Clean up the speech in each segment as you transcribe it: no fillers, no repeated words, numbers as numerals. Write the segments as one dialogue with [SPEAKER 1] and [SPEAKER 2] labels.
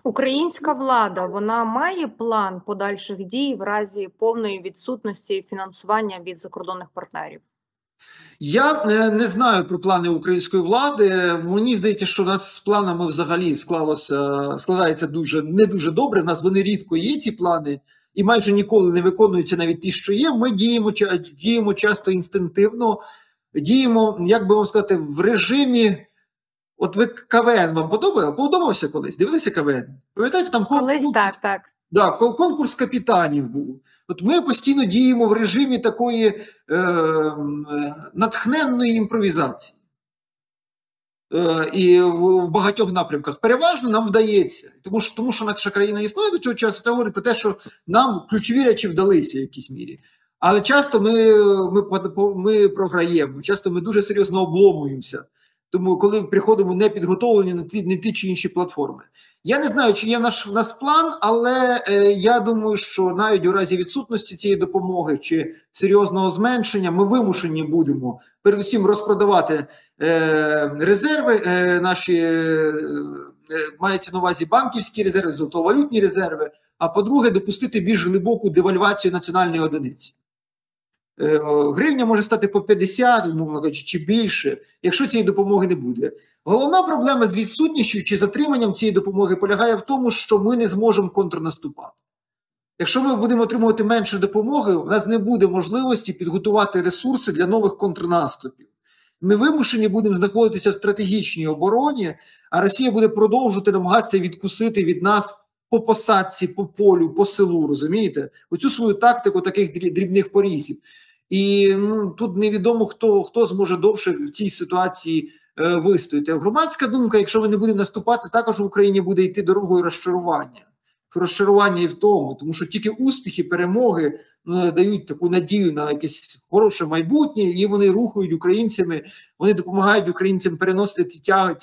[SPEAKER 1] Українська влада, вона має план подальших дій в разі повної відсутності фінансування від закордонних партнерів?
[SPEAKER 2] Я не знаю про плани української влади. Мені здається, що у нас з планами взагалі складається не дуже добре. У нас вони рідко є, ці плани, і майже ніколи не виконуються навіть ті, що є. Ми діємо часто інстинктивно, діємо, як би вам сказати, в режимі. От ви КВН вам подобався колись? Дивилися КВН? Пам'ятаєте, там
[SPEAKER 1] Колись так.
[SPEAKER 2] Да, конкурс капітанів був. От ми постійно діємо в режимі такої натхненної імпровізації. І в багатьох напрямках. Переважно нам вдається. Тому що наша країна існує до цього часу, це говорить про те, що нам ключові речі вдалися в якійсь мірі. Але часто ми програємо, часто ми дуже серйозно обломуємося. Тому коли приходимо не підготовлені на ті чи інші платформи. Я не знаю, чи є в нас план, але я думаю, що навіть у разі відсутності цієї допомоги чи серйозного зменшення ми вимушені будемо передусім розпродавати резерви наші, мається на увазі банківські резерви, золотовалютні резерви, а по-друге, допустити більш глибоку девальвацію національної одиниці. Гривня може стати по 50, умовно кажучи, чи більше, якщо цієї допомоги не буде. Головна проблема з відсутністю чи затриманням цієї допомоги полягає в тому, що ми не зможемо контрнаступати. Якщо ми будемо отримувати менше допомоги, у нас не буде можливості підготувати ресурси для нових контрнаступів. Ми вимушені будемо знаходитися в стратегічній обороні, а Росія буде продовжувати намагатися відкусити від нас по посадці, по полю, по селу, розумієте? Оцю свою тактику таких дрібних порізів. І тут невідомо, хто зможе довше в цій ситуації вистояти. Громадська думка, якщо ми не будемо наступати, також в Україні буде йти дорогою розчарування. Розчарування і в тому що тільки успіхи, перемоги дають таку надію на якесь хороше майбутнє, і вони рухають українцями, вони допомагають українцям переносити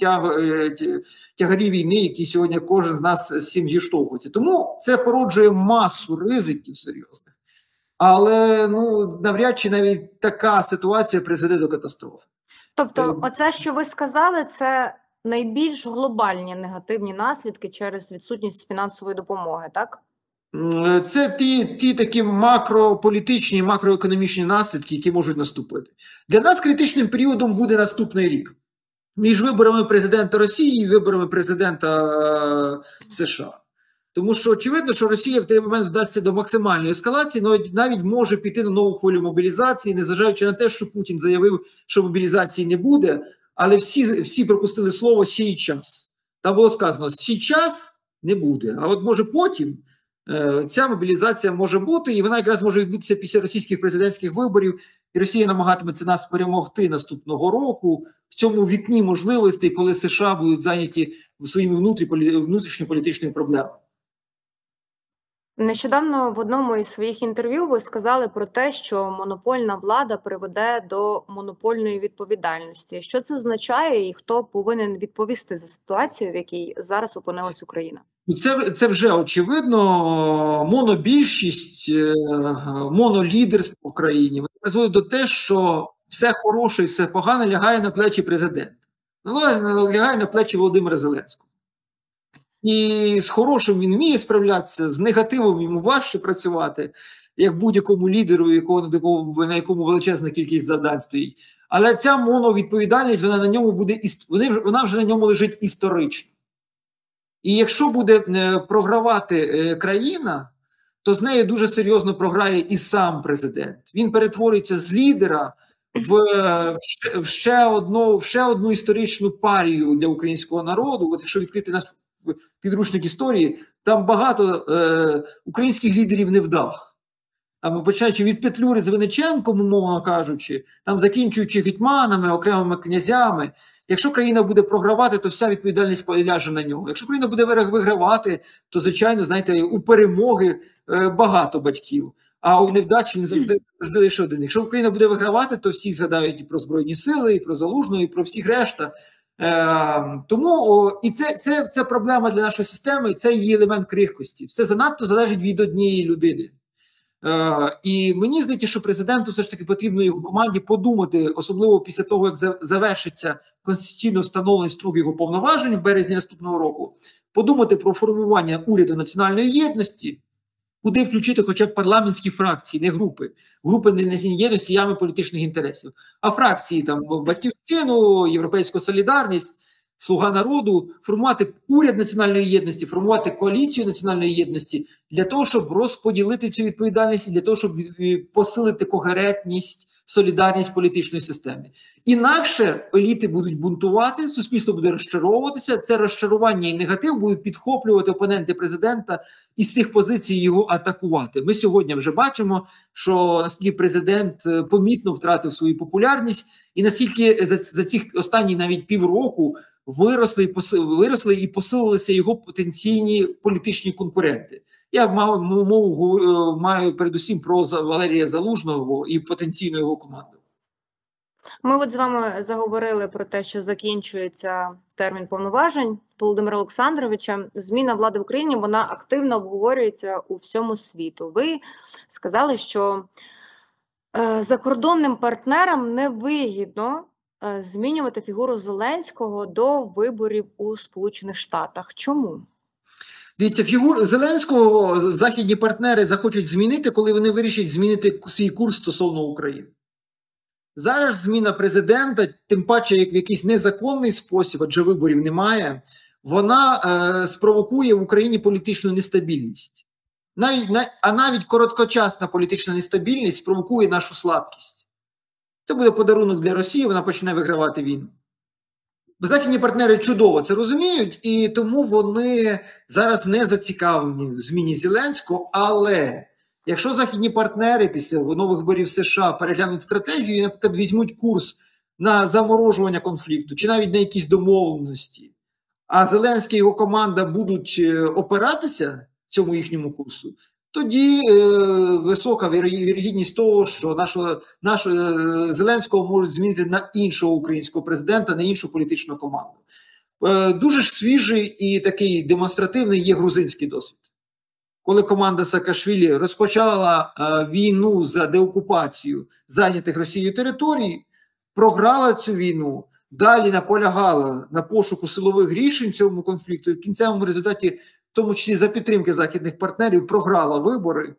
[SPEAKER 2] тягарі війни, які сьогодні кожен з нас з цим зіштовхується. Тому це породжує масу ризиків серйозних. Але навряд чи навіть така ситуація призведе до катастрофи.
[SPEAKER 1] Тобто, оце, що ви сказали, це найбільш глобальні негативні наслідки через відсутність фінансової допомоги, так?
[SPEAKER 2] Це ті такі макрополітичні, макроекономічні наслідки, які можуть наступити. Для нас критичним періодом буде наступний рік. Між виборами президента Росії і виборами президента США. Тому що очевидно, що Росія в той момент вдасться до максимальної ескалації, але навіть може піти на нову хвилю мобілізації, незважаючи на те, що Путін заявив, що мобілізації не буде, але всі пропустили слово «сій час». Там було сказано «сій час не буде», а от може потім ця мобілізація може бути, і вона якраз може відбутися після російських президентських виборів, і Росія намагатиметься нас перемогти наступного року в цьому вікні можливостей, коли США будуть зайняті своїми внутрішньополітичними проблемами.
[SPEAKER 1] Нещодавно в одному із своїх інтерв'ю ви сказали про те, що монопольна влада приведе до монопольної відповідальності. Що це означає і хто повинен відповісти за ситуацію, в якій зараз опинилась Україна?
[SPEAKER 2] Це вже очевидно. Монобільшість, монолідерство в країні призводить до те, що все хороше і все погане лягає на плечі президента. Лягає на плечі Володимира Зеленського. І з хорошим він вміє справлятися, з негативом йому важче працювати, як будь-якому лідеру, на якому величезна кількість завдань стоїть. Але ця моновідповідальність, вона вже на ньому лежить історично. І якщо буде програвати країна, то з нею дуже серйозно програє і сам президент. Він перетворюється з лідера в ще одну історичну парію для українського народу. От якщо відкрити наш підручник історії, там багато українських лідерів невдах. Там, починаючи від Петлюри з Винниченком, умовно кажучи, там закінчуючи гетьманами, окремими князями. Якщо країна буде програвати, то вся відповідальність ляже на нього. Якщо країна буде вигравати, то, звичайно, знаєте, у перемоги багато батьків, а у невдачі він завжди лише один. Якщо Україна буде вигравати, то всі згадають і про Збройні Сили, і про Залужного, і про всіх решта. Тому це проблема для нашої системи, і це її елемент крихкості. Все занадто залежить від однієї людини. І мені здається, що президенту все ж таки потрібно його команді подумати, особливо після того, як завершиться конституційно встановлений строк його повноважень в березні наступного року, подумати про формування уряду національної єдності, куди включити хоча б парламентські фракції, не групи. Групи не є носіями політичних інтересів, а фракції, там, Батьківщину, Європейську солідарність, Слуга народу, формувати уряд національної єдності, формувати коаліцію національної єдності для того, щоб розподілити цю відповідальність, для того, щоб посилити когерентність, солідарність політичної системи. Інакше еліти будуть бунтувати, суспільство буде розчаровуватися, це розчарування і негатив будуть підхоплювати опоненти президента і з цих позицій його атакувати. Ми сьогодні вже бачимо, що наскільки президент помітно втратив свою популярність і наскільки за цих останні навіть півроку виросли і посилилися його потенційні політичні конкуренти. Я маю передусім про Валерія Залужного і потенційну його команду.
[SPEAKER 1] Ми от з вами заговорили про те, що закінчується термін повноважень Володимира Олександровича. Зміна влади в Україні, вона активно обговорюється у всьому світу. Ви сказали, що закордонним партнерам невигідно змінювати фігуру Зеленського до виборів у Сполучених Штатах. Чому?
[SPEAKER 2] Дивіться, фігуру Зеленського західні партнери захочуть змінити, коли вони вирішать змінити свій курс стосовно України. Зараз зміна президента, тим паче як в якийсь незаконний спосіб, адже виборів немає, вона спровокує в Україні політичну нестабільність. Навіть короткочасна політична нестабільність спровокує нашу слабкість. Це буде подарунок для Росії, вона почне вигравати війну. Західні партнери чудово це розуміють, і тому вони зараз не зацікавлені в зміні Зеленського, але якщо західні партнери після нових виборів США переглянуть стратегію і, наприклад, візьмуть курс на заморожування конфлікту, чи навіть на якісь домовленості, а Зеленський і його команда будуть опиратися цьому їхньому курсу, тоді висока вірогідність того, що нашого Зеленського можуть змінити на іншого українського президента, на іншу політичну команду. Дуже ж свіжий і такий демонстративний є грузинський досвід. Коли команда Саакашвілі розпочала війну за деокупацію зайнятих Росією територій, програла цю війну, далі наполягала на пошуку силових рішень цьому конфлікту і в кінцевому результаті, в тому числі за підтримки західних партнерів, програла вибори,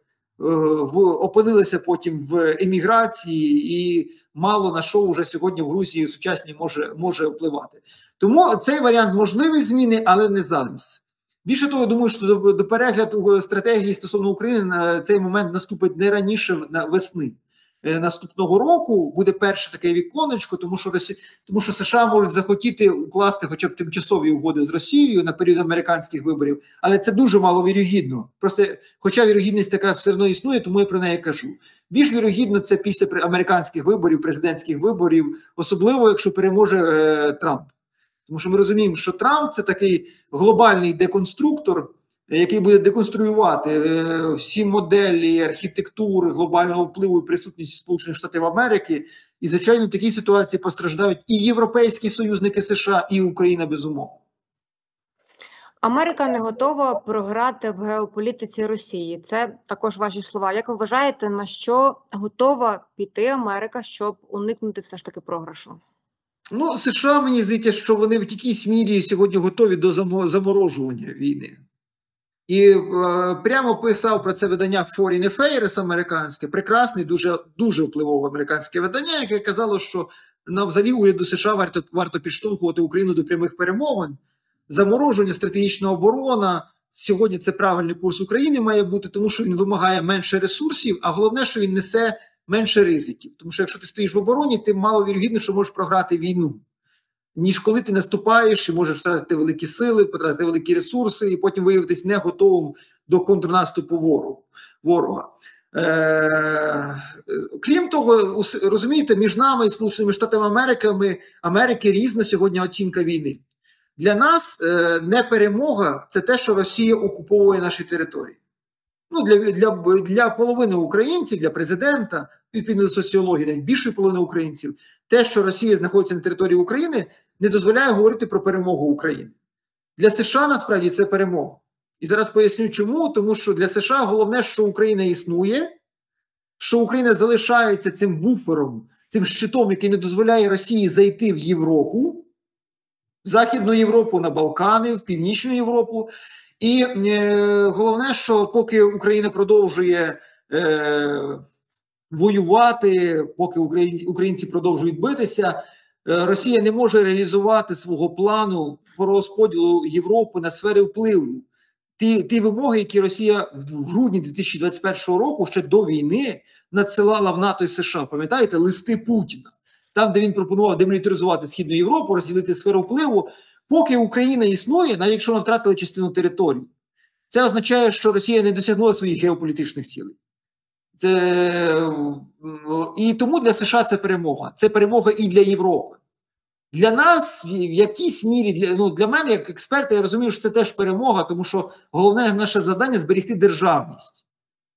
[SPEAKER 2] опинилася потім в еміграції і мало на що вже сьогодні в Грузії сучасній може впливати. Тому цей варіант можливий зміни, але не зараз. Більше того, я думаю, що до перегляду стратегії стосовно України цей момент наступить не раніше весни наступного року, буде перше таке віконечко, тому що США можуть захотіти укласти хоча б тимчасові угоди з Росією на період американських виборів, але це дуже маловірогідно. Просто, хоча вірогідність така все одно існує, тому я про неї кажу. Більш вірогідно це після американських виборів, президентських виборів, особливо якщо переможе Трамп. Тому що ми розуміємо, що Трамп – це такий глобальний деконструктор, який буде деконструювати всі моделі архітектури глобального впливу і присутності Сполучених Штатів Америки. І, звичайно, в такій ситуації постраждають і європейські союзники США, і Україна, безумовно.
[SPEAKER 1] Америка не готова програти в геополітиці Росії. Це також ваші слова. Як ви вважаєте, на що готова піти Америка, щоб уникнути все ж таки програшу?
[SPEAKER 2] Ну, США, мені здається, що вони в якійсь мірі сьогодні готові до заморожування війни. І прямо писав про це видання Foreign Affairs американське, прекрасне, дуже впливове американське видання, яке казало, що взагалі уряду США варто підштовхувати Україну до прямих перемовин. Замороження, стратегічна оборона, сьогодні це правильний курс України має бути, тому що він вимагає менше ресурсів, а головне, що він несе менше ризиків. Тому що якщо ти стоїш в обороні, ти маловірогідно, що можеш програти війну. Ніж коли ти наступаєш і можеш втратити великі сили, потратити великі ресурси і потім виявитись не готовим до контрнаступу ворога. Крім того, розумієте, між нами і Сполученими Штатами Америки різна сьогодні оцінка війни. Для нас не перемога – це те, що Росія окуповує наші території. Ну, для половини українців, для президента, відповідно до соціології, навіть більшої половини українців, те, що Росія знаходиться на території України, не дозволяє говорити про перемогу України. Для США, насправді, це перемога. І зараз поясню чому. Тому що для США головне, що Україна існує, що Україна залишається цим буфером, цим щитом, який не дозволяє Росії зайти в Європу. в Західну Європу, на Балкани, в Північну Європу. І головне, що поки Україна продовжує воювати, поки українці продовжують битися, Росія не може реалізувати свого плану по розподілу Європи на сфери впливу. Ті вимоги, які Росія в грудні 2021 року, ще до війни, надсилала в НАТО і США, пам'ятаєте, листи Путіна, там, де він пропонував демілітаризувати Східну Європу, розділити сферу впливу, поки Україна існує, навіть якщо вона втратила частину території, це означає, що Росія не досягнула своїх геополітичних цілей. І тому для США це перемога. Це перемога і для Європи. Для нас, в якійсь мірі, для мене, як експерта, я розумію, що це теж перемога, тому що головне наше завдання – зберегти державність.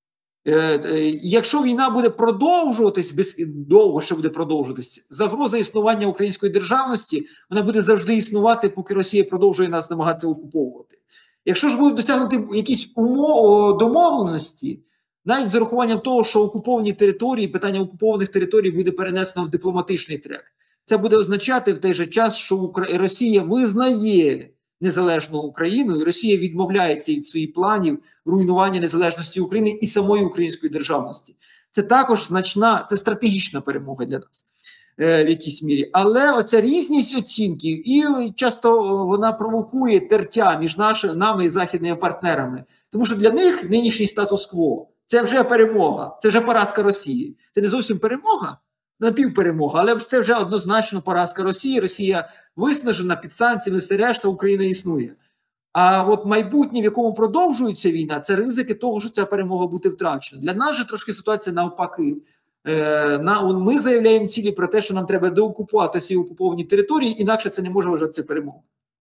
[SPEAKER 2] Якщо війна буде продовжуватись, довго ще буде продовжуватись, загроза існування української державності, вона буде завжди існувати, поки Росія продовжує нас намагатися окуповувати. Якщо ж будуть досягнути якісь домовленості, навіть з урахуванням того, що окуповані території, питання окупованих територій буде перенесено в дипломатичний трек, це буде означати в той же час, що Росія визнає незалежну Україну, і Росія відмовляється від своїх планів руйнування незалежності України і самої української державності. Це також це стратегічна перемога для нас в якійсь мірі. Але оця різність оцінків, і часто вона провокує тертя між нами і західними партнерами. Тому що для них нинішній статус-кво – це вже перемога, це вже поразка Росії. Це не зовсім перемога, напівперемога, але це вже однозначно поразка Росії. Росія виснажена під санкціями, все решта, Україна існує. А от майбутнє, в якому продовжується війна, це ризики того, що ця перемога буде втрачена. Для нас же трошки ситуація навпаки. Ми заявляємо цілі про те, що нам треба деокупувати всі окуповані території, інакше це не може вважатися перемогою.